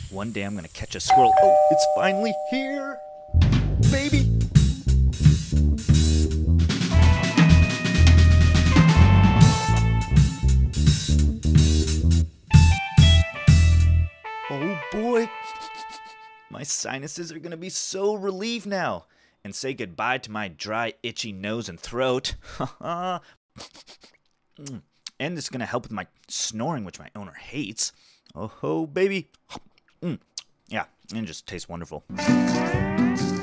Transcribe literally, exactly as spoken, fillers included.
One day I'm gonna catch a squirrel. Oh, it's finally here, baby. Oh boy, my sinuses are gonna be so relieved now and say goodbye to my dry, itchy nose and throat. And it's gonna help with my snoring, which my owner hates. Oh ho, baby. Mm. Yeah, and it just tastes wonderful.